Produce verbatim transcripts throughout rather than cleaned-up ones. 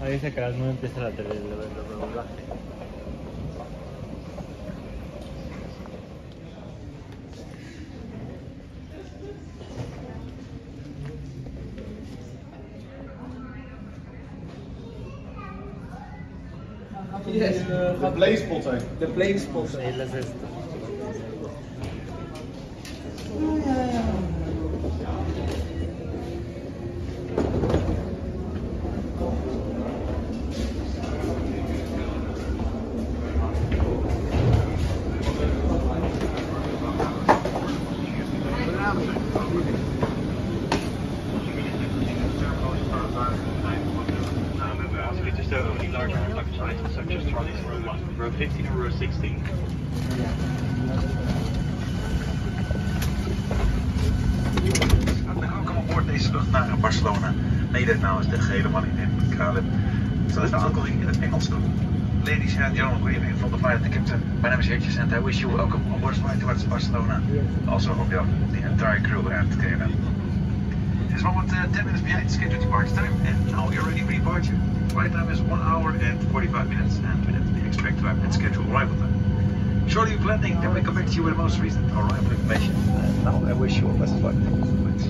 Ahí dice que a las nueve empieza la tele, el doblaje. Yes, De plane spotter. de plane spotter. Ahí las esto. Just only larger luggage items such as trolleys row one, row fifteen or row sixteen. Welkom op boord deze vlucht naar Barcelona. Mede namens de gehele manning in K L M. So there's no alcohol in het Engels doen. Ladies and gentlemen, good evening from the flight captain. My name is Hitches and I wish you welcome on board flight towards Barcelona. Also on behalf of the entire crew and K L M. It is moment uh, ten minutes behind scheduled departure time and now we are ready for departure. Flight time is one hour and forty-five minutes and minutes we expect to have at scheduled arrival time. Shortly of landing, then we come back to you with the most recent arrival information. And now I wish you a pleasant flight. Thanks.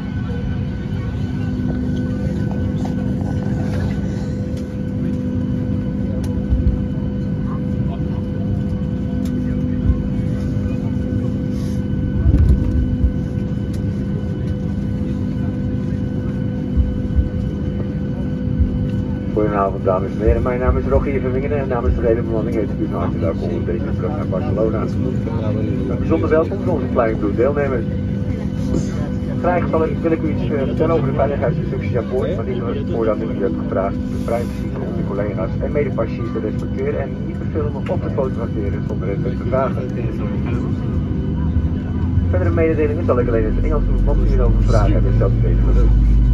Goedenavond dames en heren, mijn naam is Rogier Verwingen en namens de hele bemanning heet ik u van harte welkom op deze vlucht naar Barcelona. Een bijzonder welkom voor onze Flying Blue deelnemers. Graag wil ik u iets vertellen over de veiligheidsinstructies aan boord, maar die voordat ik u heb gevraagd de privacy van onze collega's en medepassagiers te respecteren en niet te filmen of te fotograferen zonder het te vragen. Verdere mededelingen zal ik alleen in het Engels doen, mocht u hierover vragen hebben, stelt u deze gerust.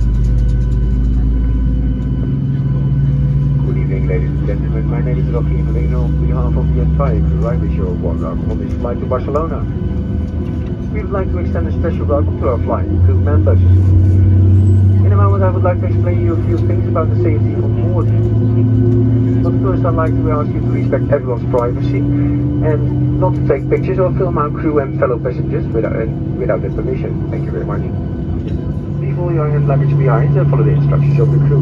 Ladies and gentlemen, my name is Rocky Molino on behalf of the entire crew. I wish you a warm welcome on this flight to Barcelona. We would like to extend a special welcome to our flying crew members. In a moment I would like to explain you a few things about the safety on board. But first I'd like to ask you to respect everyone's privacy and not to take pictures or film our crew and fellow passengers without, uh, without their permission. Thank you very much. Leave all your hand luggage behind and follow the instructions of the crew.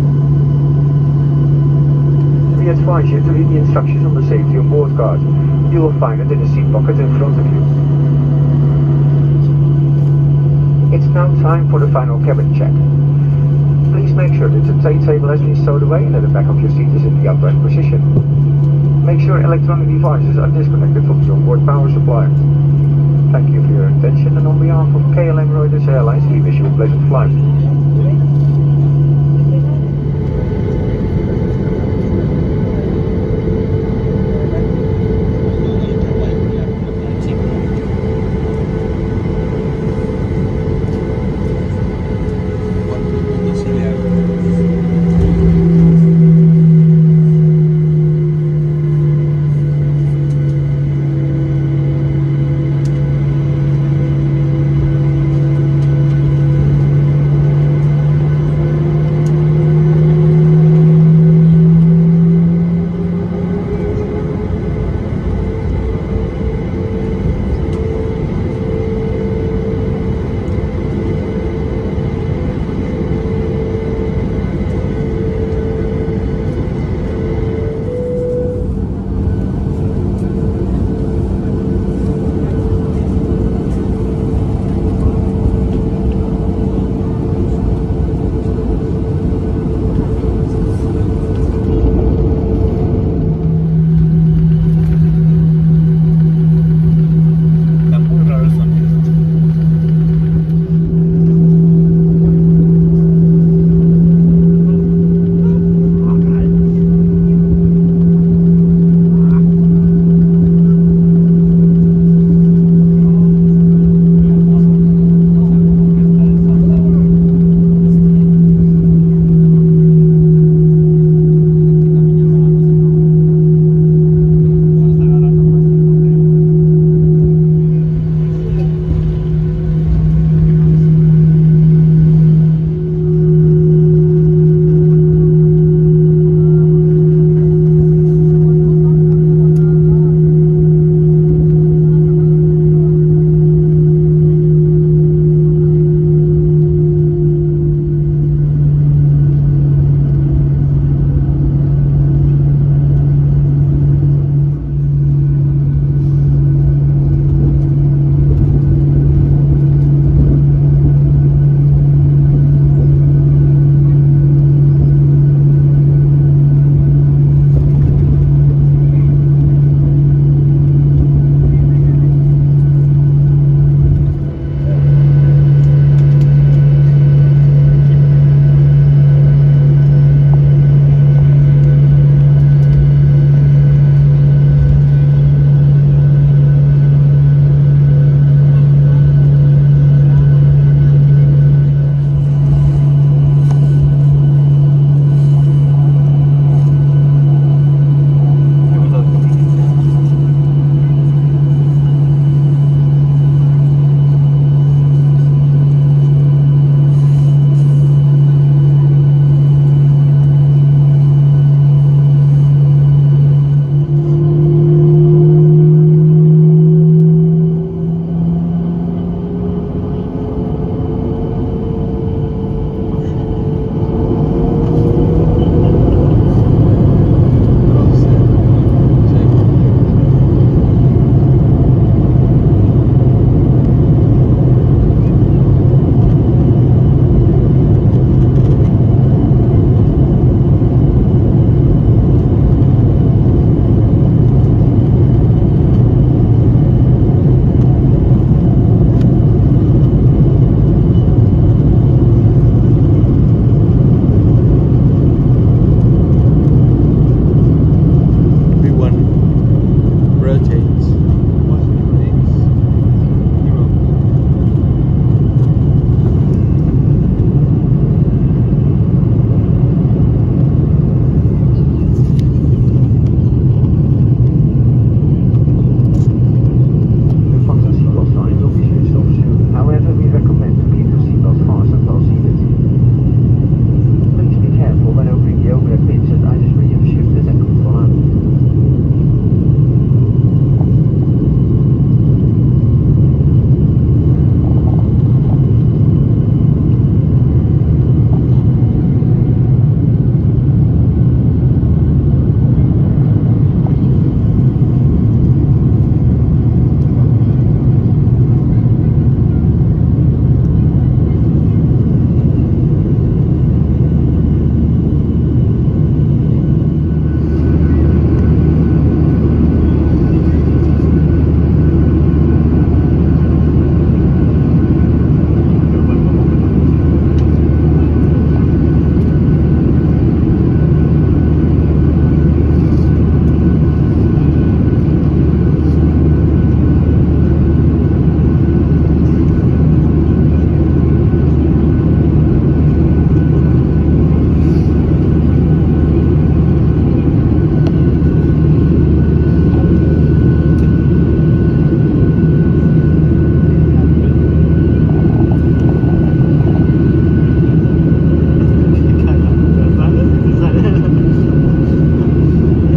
We advise you to read the instructions on the safety on board card. You will find it in the seat pocket in front of you. It's now time for the final cabin check. Please make sure that the tray table has been stowed away and that the back of your seat is in the upright position. Make sure electronic devices are disconnected from the onboard power supply. Thank you for your attention and on behalf of K L M Reuters Airlines we wish you a pleasant flight.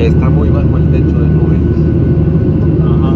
Está muy bajo el techo de nubes. Ajá.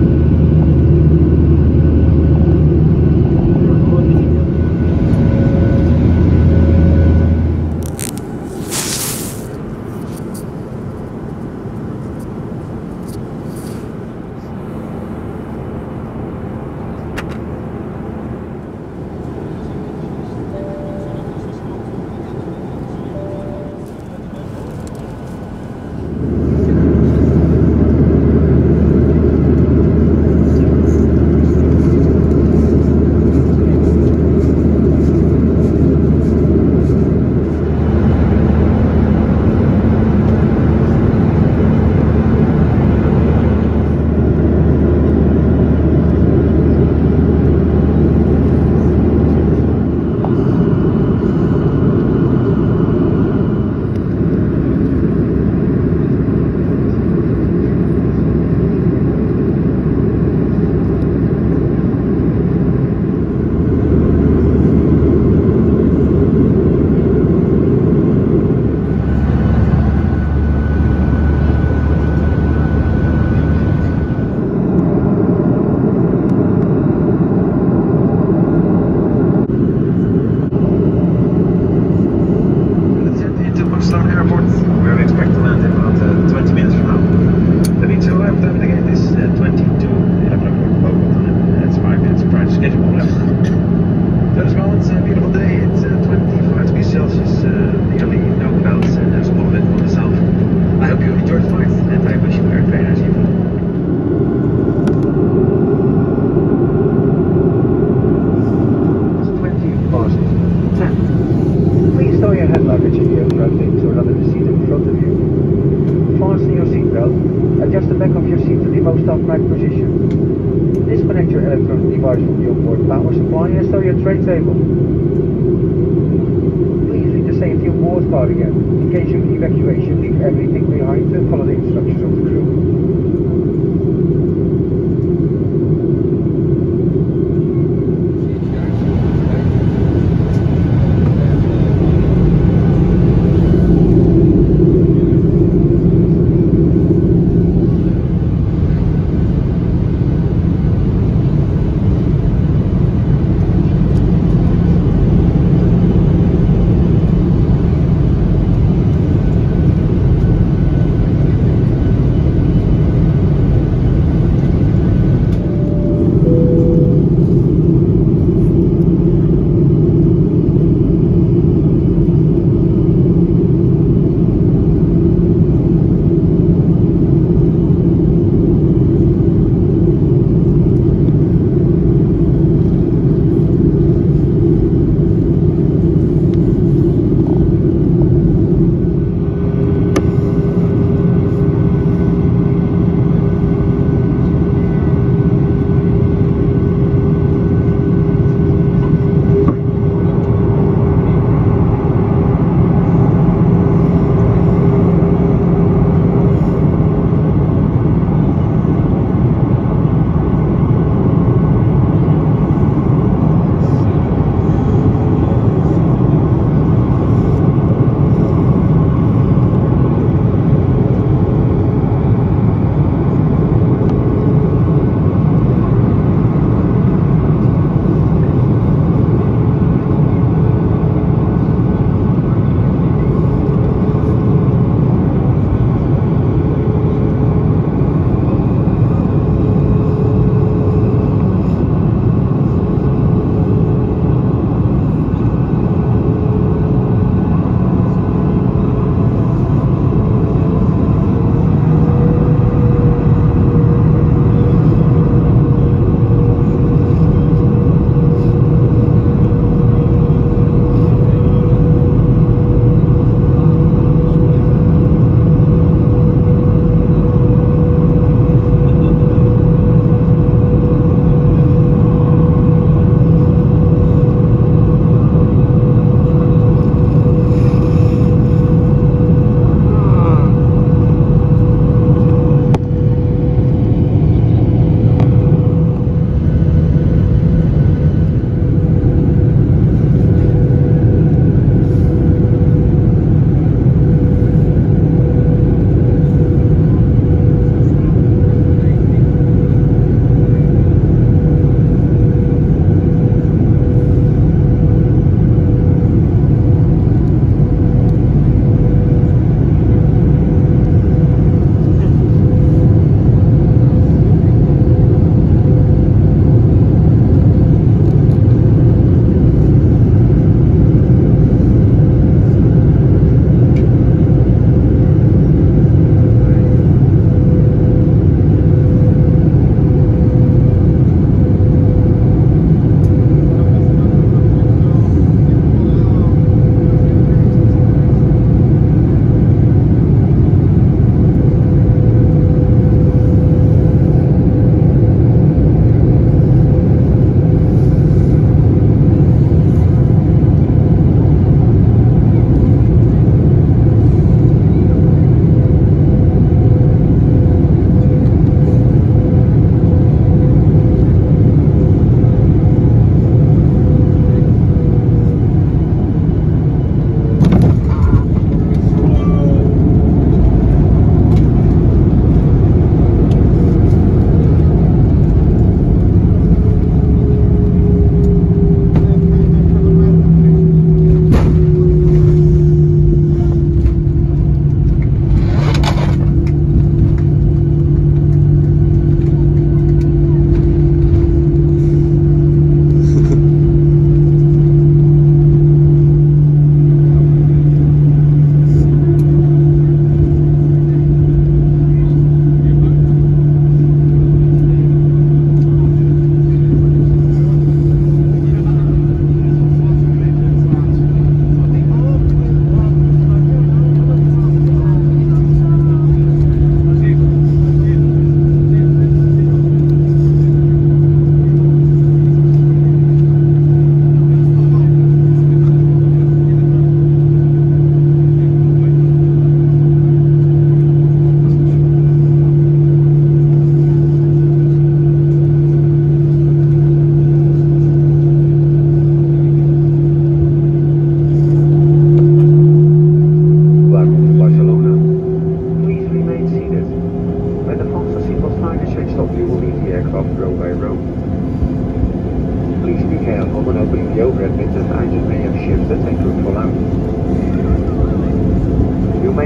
Adjust the back of your seat to the most upright position. Disconnect your electronic device from the onboard power supply and stow your tray table. Please read the safety on board card again. In case of evacuation, leave everything behind and follow the instructions of the crew.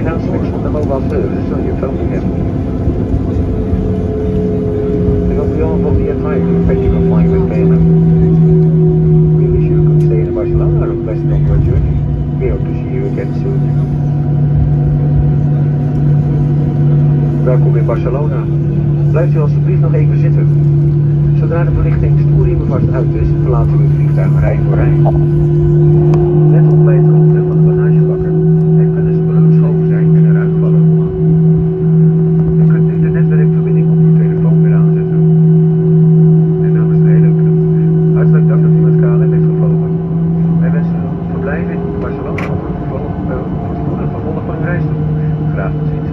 announcements from the mobile service on your phone again. And on behalf of the entire crew, thank you for flying with K L M. We wish you a good stay in Barcelona and a pleasant onward journey. We hope to see you again soon. Welkom in Barcelona. Blijft u alstublieft nog even zitten. Zodra de verlichting stoelriemen vast uit is, verlaten we het vliegtuig rij voor rij. Let op bij het openen van de bagagebakken. Er kunnen spullen schoon zijn en eruit vallen. U kunt nu de netwerkverbinding op uw telefoon weer aanzetten. En namens de hele club, hartelijk dank dat u met K L M heeft gevlogen. Wij wensen u een verblijf in Barcelona of een vervolg, uh, een vervolg van uw reis toe. Graag tot ziens.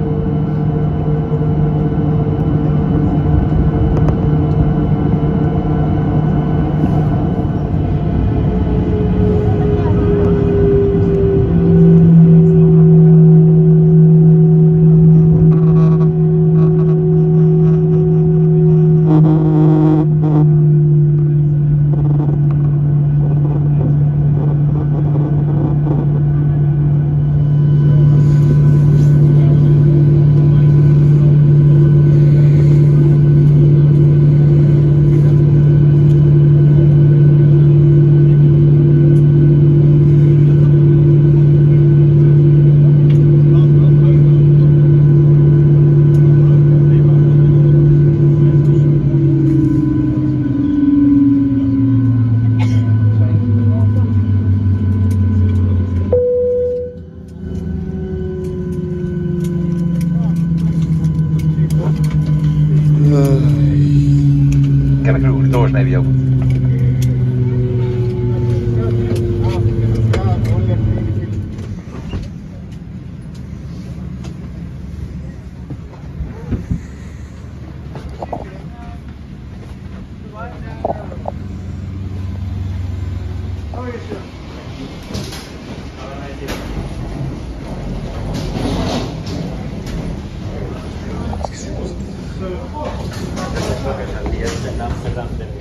Cabin crew, the doors may be open. Yes, in Amsterdam.